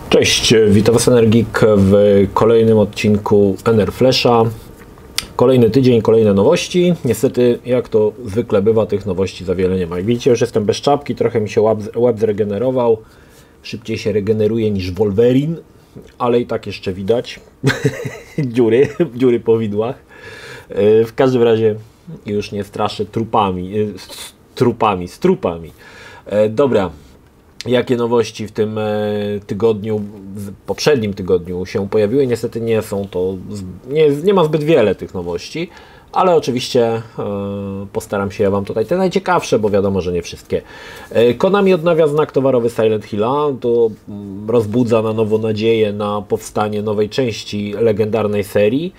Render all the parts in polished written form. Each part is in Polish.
Cześć, witam Was Energik w kolejnym odcinku Enerflasha. Kolejny tydzień, kolejne nowości. Niestety, jak to zwykle bywa, tych nowości za wiele nie ma. Jak widzicie, już jestem bez czapki, trochę mi się łeb zregenerował. Szybciej się regeneruje niż Wolverine, ale i tak jeszcze widać dziury po widłach. W każdym razie już nie straszę trupami. Dobra. Jakie nowości w tym tygodniu, w poprzednim tygodniu się pojawiły? Niestety nie są to, nie ma zbyt wiele tych nowości, ale oczywiście postaram się Wam tutaj te najciekawsze, bo wiadomo, że nie wszystkie. Konami odnawia znak towarowy Silent Hilla, to rozbudza na nowo nadzieję na powstanie nowej części legendarnej serii.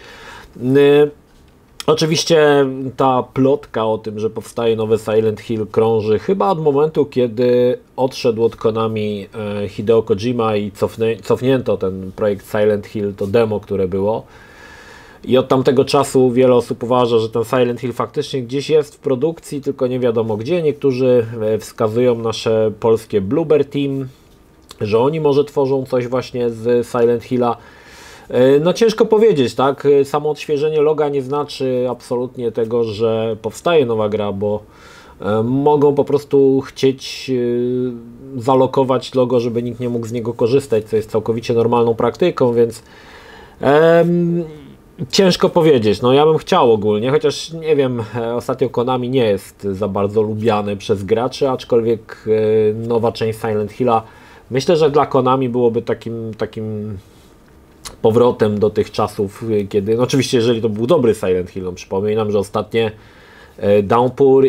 Oczywiście ta plotka o tym, że powstaje nowy Silent Hill krąży chyba od momentu, kiedy odszedł od Konami Hideo Kojima i cofnięto ten projekt Silent Hill, to demo, które było. I od tamtego czasu wiele osób uważa, że ten Silent Hill faktycznie gdzieś jest w produkcji, tylko nie wiadomo gdzie. Niektórzy wskazują nasze polskie Bloober Team, że oni może tworzą coś właśnie z Silent Hilla. No ciężko powiedzieć, tak? Samo odświeżenie loga nie znaczy absolutnie tego, że powstaje nowa gra, bo mogą po prostu chcieć zalokować logo, żeby nikt nie mógł z niego korzystać, co jest całkowicie normalną praktyką, więc ciężko powiedzieć. No ja bym chciał ogólnie, chociaż nie wiem, ostatnio Konami nie jest za bardzo lubiany przez graczy, aczkolwiek nowa część Silent Hilla myślę, że dla Konami byłoby takim powrotem do tych czasów, kiedy, no oczywiście jeżeli to był dobry Silent Hill, no przypominam, że ostatnie Downpour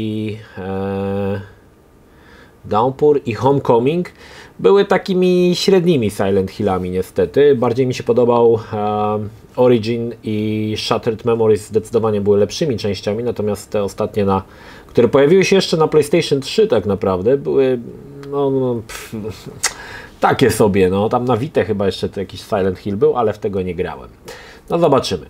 i Homecoming były takimi średnimi Silent Hillami niestety. Bardziej mi się podobał Origin i Shattered Memories, zdecydowanie były lepszymi częściami, natomiast te ostatnie, które pojawiły się jeszcze na PlayStation 3 tak naprawdę, były takie sobie, no tam na Vita chyba jeszcze to jakiś Silent Hill był, ale w tego nie grałem. No zobaczymy.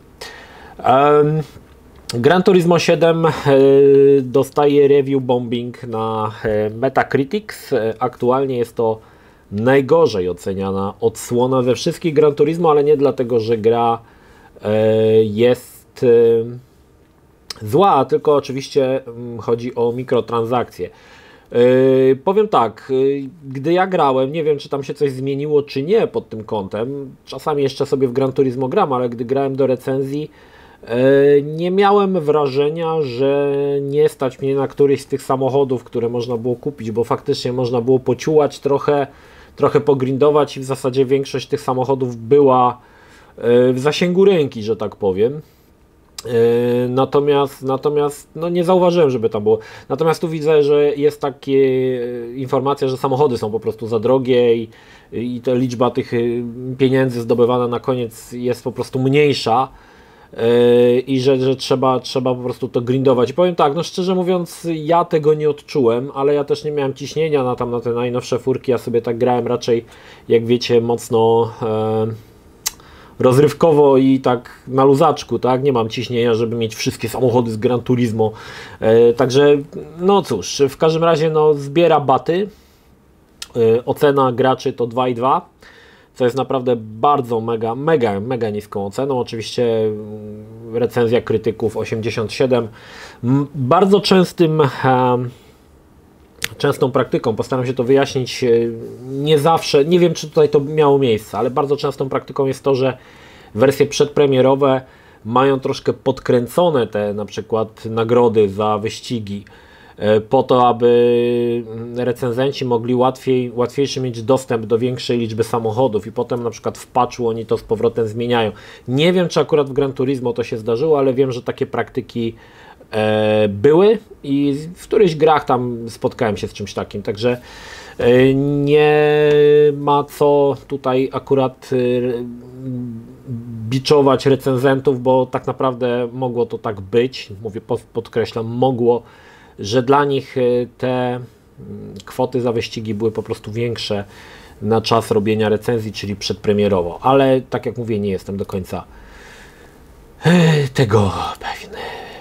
Gran Turismo 7 dostaje review bombing na Metacritics. Aktualnie jest to najgorzej oceniana odsłona ze wszystkich Gran Turismo, ale nie dlatego, że gra jest zła, tylko oczywiście chodzi o mikrotransakcje. Powiem tak, gdy ja grałem, nie wiem czy tam się coś zmieniło czy nie pod tym kątem, czasami jeszcze sobie w Gran Turismo gram, ale gdy grałem do recenzji, nie miałem wrażenia, że nie stać mnie na któryś z tych samochodów, które można było kupić, bo faktycznie można było pociułać trochę pogrindować i w zasadzie większość tych samochodów była w zasięgu ręki, że tak powiem. Natomiast no nie zauważyłem, żeby tam było. Natomiast tu widzę, że jest taka informacja, że samochody są po prostu za drogie i ta liczba tych pieniędzy zdobywana na koniec jest po prostu mniejsza i że trzeba po prostu to grindować. I powiem tak, no szczerze mówiąc, ja tego nie odczułem, ale ja też nie miałem ciśnienia na te najnowsze furki. Ja sobie tak grałem raczej, jak wiecie, mocno rozrywkowo i tak na luzaczku, tak? Nie mam ciśnienia, żeby mieć wszystkie samochody z Gran Turismo. Także, no cóż, w każdym razie no, zbiera baty. Ocena graczy to 2,2, co jest naprawdę bardzo mega niską oceną. Oczywiście recenzja krytyków 87. Bardzo częstą praktyką, postaram się to wyjaśnić, nie zawsze, nie wiem czy tutaj to miało miejsce, ale bardzo częstą praktyką jest to, że wersje przedpremierowe mają troszkę podkręcone te na przykład nagrody za wyścigi, po to, aby recenzenci mogli łatwiejszy mieć dostęp do większej liczby samochodów i potem na przykład w patchu oni to z powrotem zmieniają. Nie wiem czy akurat w Gran Turismo to się zdarzyło, ale wiem, że takie praktyki były i w którychś grach tam spotkałem się z czymś takim, także nie ma co tutaj akurat biczować recenzentów, bo tak naprawdę mogło to tak być, mówię, podkreślam, mogło, że dla nich te kwoty za wyścigi były po prostu większe na czas robienia recenzji, czyli przedpremierowo, ale tak jak mówię, nie jestem do końca tego pewny.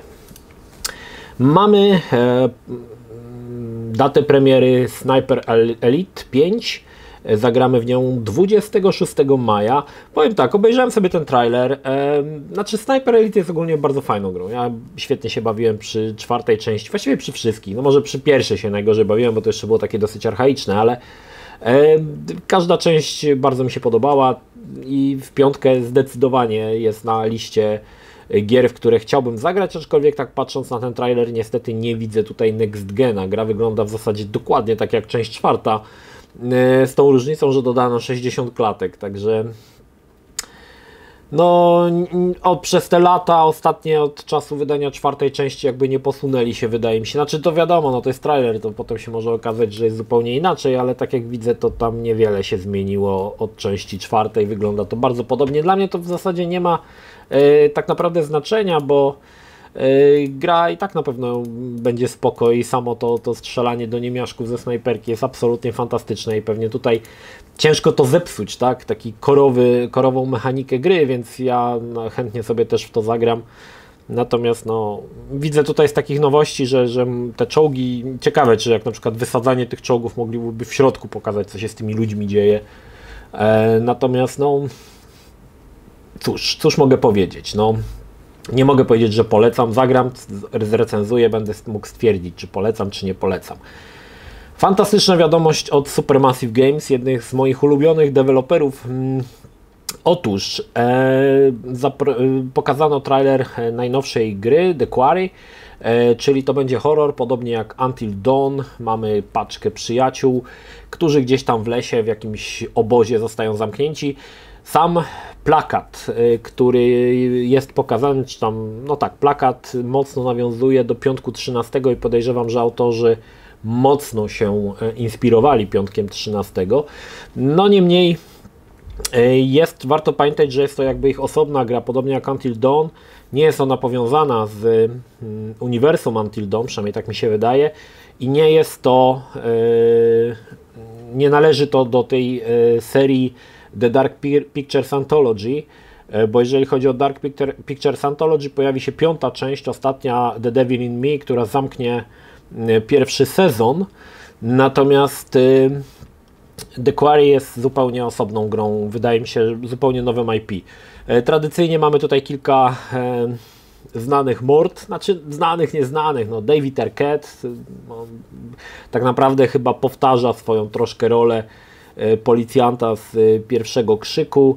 Mamy datę premiery Sniper Elite 5 Zagramy w nią 26 maja. Powiem tak, obejrzałem sobie ten trailer. Znaczy Sniper Elite jest ogólnie bardzo fajną grą. Ja świetnie się bawiłem przy czwartej części, właściwie przy wszystkich. No może przy pierwszej się najgorzej bawiłem, bo to jeszcze było takie dosyć archaiczne, ale każda część bardzo mi się podobała i w piątkę zdecydowanie jest na liście gier, w które chciałbym zagrać, aczkolwiek tak patrząc na ten trailer niestety nie widzę tutaj next gena. Gra wygląda w zasadzie dokładnie tak jak część czwarta, z tą różnicą, że dodano 60 klatek, także no przez te lata ostatnie od czasu wydania czwartej części jakby nie posunęli się, wydaje mi się. Znaczy to wiadomo, no to jest trailer, to potem się może okazać, że jest zupełnie inaczej, ale tak jak widzę, to tam niewiele się zmieniło od części czwartej, wygląda to bardzo podobnie. Dla mnie to w zasadzie nie ma tak naprawdę znaczenia, bo gra i tak na pewno będzie spoko i samo to strzelanie do niemiaszków ze snajperki jest absolutnie fantastyczne i pewnie tutaj ciężko to zepsuć, tak? Taki korową mechanikę gry, więc ja chętnie sobie też w to zagram. Natomiast no, widzę tutaj z takich nowości, że te czołgi, ciekawe czy jak na przykład wysadzanie tych czołgów mogliby w środku pokazać, co się z tymi ludźmi dzieje. Natomiast no cóż mogę powiedzieć, no nie mogę powiedzieć, że polecam, zagram, zrecenzuję, będę mógł stwierdzić, czy polecam, czy nie polecam. Fantastyczna wiadomość od Supermassive Games, jednych z moich ulubionych deweloperów. Otóż pokazano trailer najnowszej gry, The Quarry, czyli to będzie horror, podobnie jak Until Dawn. Mamy paczkę przyjaciół, którzy gdzieś tam w lesie, w jakimś obozie zostają zamknięci. Sam plakat, który jest pokazany, czy tam, no tak, plakat mocno nawiązuje do Piątku 13 i podejrzewam, że autorzy mocno się inspirowali Piątkiem 13. No niemniej warto pamiętać, że jest to jakby ich osobna gra, podobnie jak Until Dawn. Nie jest ona powiązana z uniwersum Until Dawn, przynajmniej tak mi się wydaje, i nie jest to, nie należy to do tej serii The Dark Pictures Anthology, bo jeżeli chodzi o Dark Pictures Anthology, pojawi się piąta część, ostatnia, The Devil in Me, która zamknie pierwszy sezon, natomiast The Quarry jest zupełnie osobną grą, wydaje mi się, zupełnie nowym IP. Tradycyjnie mamy tutaj kilka znanych mord, znaczy znanych, nieznanych, no David Arquette no, tak naprawdę chyba powtarza swoją troszkę rolę policjanta z pierwszego Krzyku,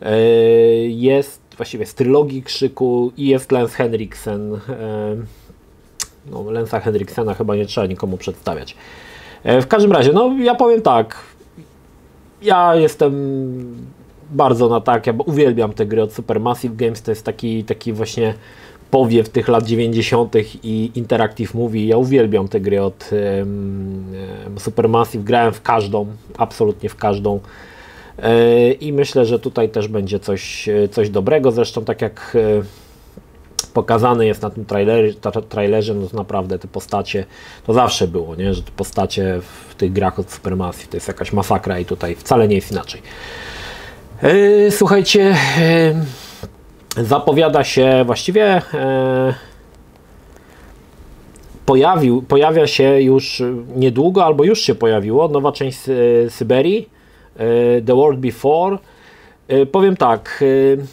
jest właściwie z trylogii Krzyku i jest Lance Henriksen. No, Lance'a Henriksena chyba nie trzeba nikomu przedstawiać. W każdym razie, no ja powiem tak, ja jestem bardzo na tak, ja uwielbiam te gry od Supermassive Games, to jest taki właśnie powiew tych lat 90. i Interactive Movie. Ja uwielbiam te gry od Supermassive, grałem w każdą, absolutnie w każdą i myślę, że tutaj też będzie coś dobrego, zresztą tak jak pokazane jest na tym trailerze, no to naprawdę te postacie, to zawsze było, nie? Że te postacie w tych grach od Supermassive to jest jakaś masakra i tutaj wcale nie jest inaczej. Słuchajcie, zapowiada się właściwie pojawia się już niedługo, albo już się pojawiło nowa część Syberii, The World Before. Powiem tak,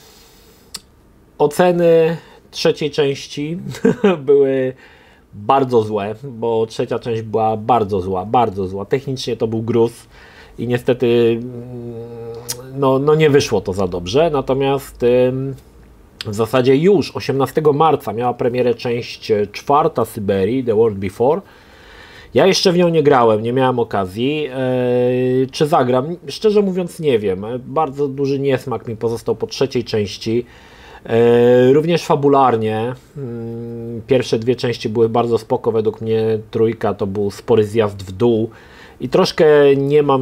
oceny trzeciej części były bardzo złe, bo trzecia część była bardzo zła. Technicznie to był gruz i niestety no nie wyszło to za dobrze. Natomiast w zasadzie już 18 marca miała premierę część czwarta Syberii, The World Before. Ja jeszcze w nią nie grałem, nie miałem okazji. Czy zagram? Szczerze mówiąc nie wiem. Bardzo duży niesmak mi pozostał po trzeciej części. Również fabularnie. Pierwsze dwie części były bardzo spoko, według mnie trójka to był spory zjazd w dół. I troszkę nie mam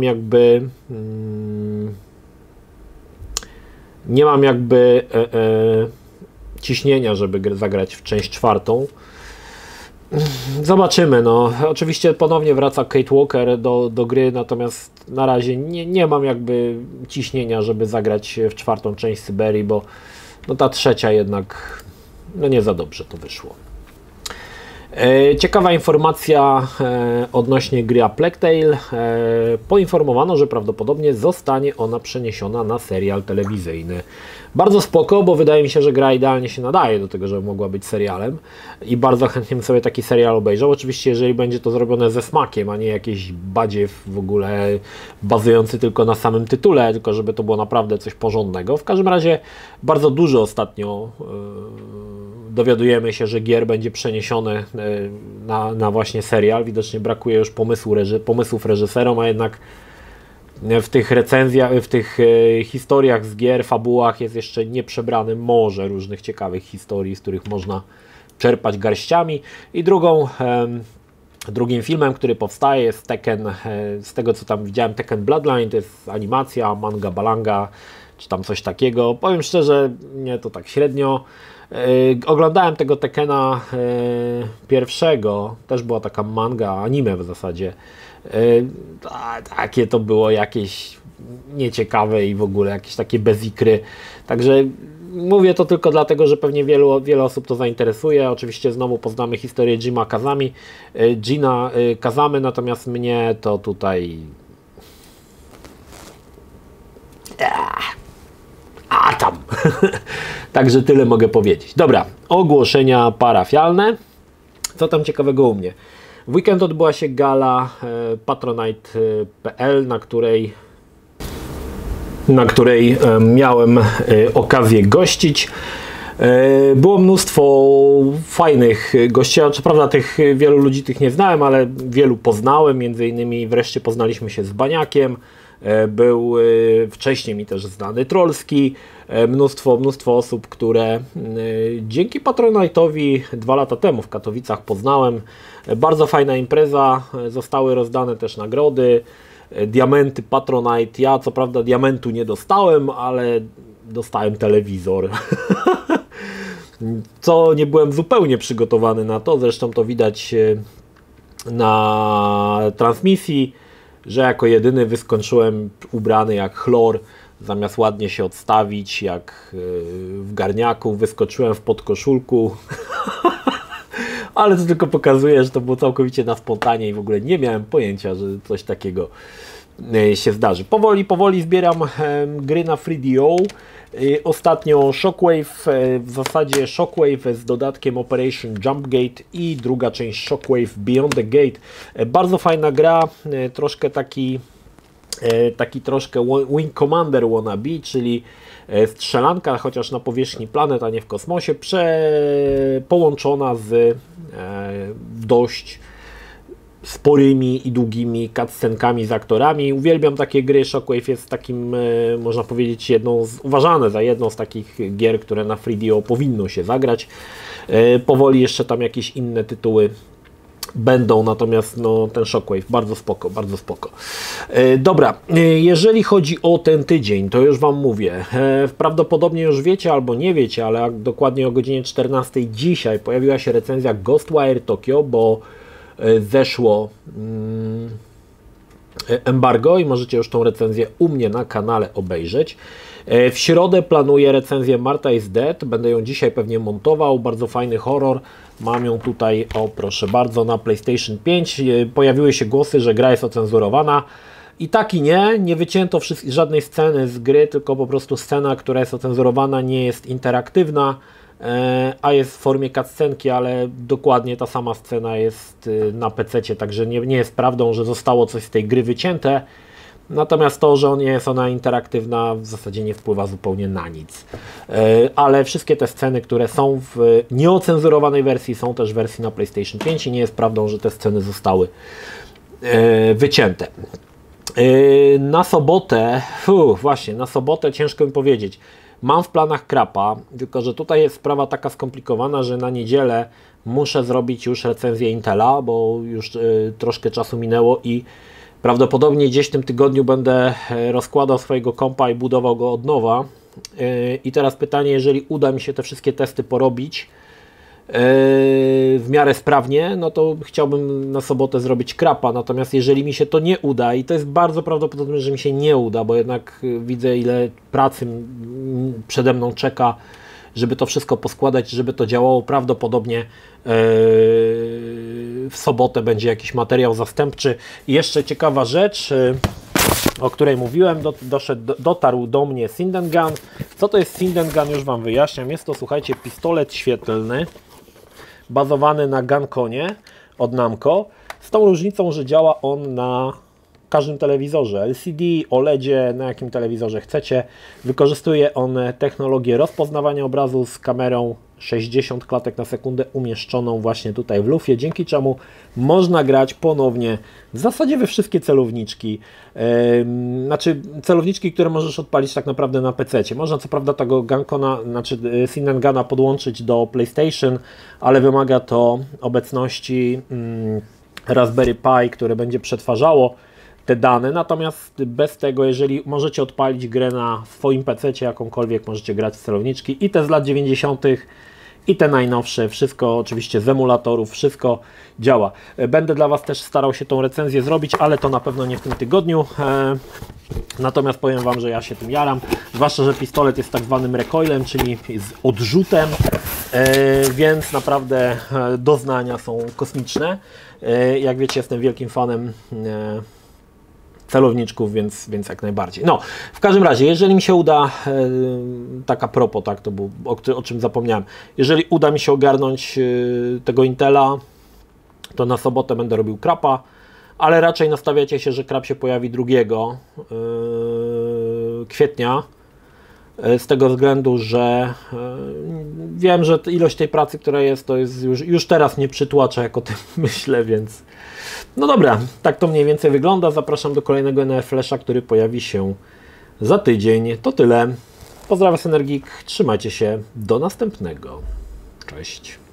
jakby ciśnienia, żeby zagrać w część czwartą. Zobaczymy, no. Oczywiście ponownie wraca Kate Walker do gry, natomiast na razie nie mam jakby ciśnienia, żeby zagrać w czwartą część Syberii, bo no ta trzecia jednak no nie za dobrze to wyszło. Ciekawa informacja odnośnie gry A Plague Tale. Poinformowano, że prawdopodobnie zostanie ona przeniesiona na serial telewizyjny. Bardzo spoko, bo wydaje mi się, że gra idealnie się nadaje do tego, żeby mogła być serialem i bardzo chętnie bym sobie taki serial obejrzał. Oczywiście, jeżeli będzie to zrobione ze smakiem, a nie jakieś badziew w ogóle bazujący tylko na samym tytule, tylko żeby to było naprawdę coś porządnego. W każdym razie bardzo dużo ostatnio dowiadujemy się, że gier będzie przeniesione na właśnie serial. Widocznie brakuje już pomysłów reżyserom, a jednak w tych recenzjach, w tych historiach z gier, fabułach jest jeszcze nieprzebrane morze różnych ciekawych historii, z których można czerpać garściami. I drugim filmem, który powstaje, jest Tekken, z tego co tam widziałem, Tekken Bloodline, to jest animacja, manga balanga, czy tam coś takiego. Powiem szczerze, nie, to tak średnio. Oglądałem tego Tekkena pierwszego, też była taka manga, anime w zasadzie. Takie to było jakieś nieciekawe i w ogóle jakieś takie bez ikry. Także mówię to tylko dlatego, że pewnie wiele osób to zainteresuje. Oczywiście znowu poznamy historię Gina Kazamy, natomiast mnie to tutaj... tam. Także tyle mogę powiedzieć. Dobra, ogłoszenia parafialne. Co tam ciekawego u mnie? W weekend odbyła się gala Patronite.pl, na której miałem okazję gościć. Było mnóstwo fajnych gości, co prawda wielu ludzi tych nie znałem, ale wielu poznałem, między innymi wreszcie poznaliśmy się z Baniakiem. Był wcześniej mi też znany Trollski, mnóstwo osób, które dzięki Patronite'owi 2 lata temu w Katowicach poznałem. Bardzo fajna impreza, zostały rozdane też nagrody, diamenty Patronite. Ja co prawda diamentu nie dostałem, ale dostałem telewizor. Co nie byłem zupełnie przygotowany na to, zresztą to widać na transmisji, że jako jedyny wyskoczyłem ubrany jak chlor, zamiast ładnie się odstawić jak w garniaku, wyskoczyłem w podkoszulku. Ale to tylko pokazuje, że to było całkowicie na spontanie i w ogóle nie miałem pojęcia, że coś takiego się zdarzy. Powoli zbieram gry na FreeDO. Ostatnio Shockwave, w zasadzie Shockwave z dodatkiem Operation Jumpgate i druga część Shockwave Beyond the Gate. Bardzo fajna gra, troszkę taki troszkę Wing Commander wannabe, czyli strzelanka, chociaż na powierzchni planet, a nie w kosmosie, połączona z dość sporymi i długimi cutscenkami z aktorami. Uwielbiam takie gry. Shockwave jest takim, można powiedzieć, uważane za jedną z takich gier, które na FreeDO powinno się zagrać. Powoli jeszcze tam jakieś inne tytuły będą, natomiast no, ten Shockwave bardzo spoko, bardzo spoko. Dobra, jeżeli chodzi o ten tydzień, to już Wam mówię. Prawdopodobnie już wiecie albo nie wiecie, ale dokładnie o godzinie 14 dzisiaj pojawiła się recenzja Ghostwire Tokyo, bo zeszło embargo i możecie już tą recenzję u mnie na kanale obejrzeć. W środę planuję recenzję Marta is Dead, będę ją dzisiaj pewnie montował, bardzo fajny horror, mam ją tutaj, o proszę bardzo, na PlayStation 5. Pojawiły się głosy, że gra jest ocenzurowana i tak i nie wycięto żadnej sceny z gry, tylko po prostu scena, która jest ocenzurowana, nie jest interaktywna, a jest w formie cutscenki, ale dokładnie ta sama scena jest na PC-cie, także nie jest prawdą, że zostało coś z tej gry wycięte. Natomiast to, że nie jest ona interaktywna, w zasadzie nie wpływa zupełnie na nic. Ale wszystkie te sceny, które są w nieocenzurowanej wersji, są też w wersji na PlayStation 5 i nie jest prawdą, że te sceny zostały wycięte. Na sobotę, właśnie, na sobotę ciężko mi powiedzieć. Mam w planach Krapa, tylko że tutaj jest sprawa taka skomplikowana, że na niedzielę muszę zrobić już recenzję Intela, bo już troszkę czasu minęło i prawdopodobnie gdzieś w tym tygodniu będę rozkładał swojego kompa i budował go od nowa. I teraz pytanie, jeżeli uda mi się te wszystkie testy porobić w miarę sprawnie, no to chciałbym na sobotę zrobić Krapa, natomiast jeżeli mi się to nie uda, i to jest bardzo prawdopodobne, że mi się nie uda, bo jednak widzę, ile pracy przede mną czeka, żeby to wszystko poskładać, żeby to działało. Prawdopodobnie w sobotę będzie jakiś materiał zastępczy. I jeszcze ciekawa rzecz, o której mówiłem, dotarł do mnie Syndengan. Co to jest Syndengan? Już Wam wyjaśniam. Jest to, słuchajcie, pistolet świetlny bazowany na Gunconie od Namco, z tą różnicą, że działa on na każdym telewizorze LCD, OLEDzie, na jakim telewizorze chcecie. Wykorzystuje on technologię rozpoznawania obrazu z kamerą 60 klatek na sekundę umieszczoną właśnie tutaj w lufie, dzięki czemu można grać ponownie w zasadzie we wszystkie celowniczki. Znaczy celowniczki, które możesz odpalić tak naprawdę na PC-cie. Można co prawda tego Guncona, znaczy Syndengana podłączyć do PlayStation, ale wymaga to obecności Raspberry Pi, które będzie przetwarzało te dane, natomiast bez tego, jeżeli możecie odpalić grę na swoim PC-cie jakąkolwiek, możecie grać w celowniczki i te z lat 90. i te najnowsze, wszystko oczywiście z emulatorów, wszystko działa. Będę dla Was też starał się tą recenzję zrobić, ale to na pewno nie w tym tygodniu. Natomiast powiem Wam, że ja się tym jaram, zwłaszcza, że pistolet jest tak zwanym recoilem, czyli z odrzutem, więc naprawdę doznania są kosmiczne. Jak wiecie, jestem wielkim fanem celowniczków, więc jak najbardziej. No, w każdym razie, jeżeli mi się uda, taka propos, tak, to było, o czym zapomniałem, jeżeli uda mi się ogarnąć tego Intela, to na sobotę będę robił krapa, ale raczej nastawiacie się, że krap się pojawi 2 kwietnia, z tego względu, że wiem, że ilość tej pracy, która jest, to jest już teraz mnie przytłacza, jak o tym myślę, więc no dobra, tak to mniej więcej wygląda. Zapraszam do kolejnego NR Flasha, który pojawi się za tydzień. To tyle. Pozdrawiam z Energik, trzymajcie się, do następnego. Cześć.